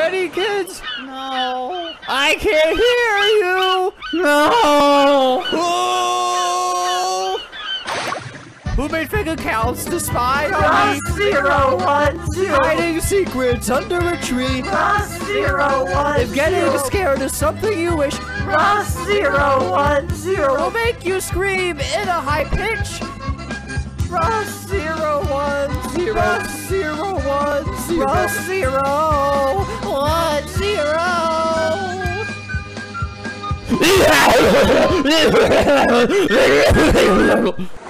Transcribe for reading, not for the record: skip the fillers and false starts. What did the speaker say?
funny, kids? No. I can't hear you. No. Oh. Who made fake accounts to spy on me? +010. Hiding secrets under a tree. +010. If getting scared is something you wish, +010. will make you scream in a high pitch. +010. +010.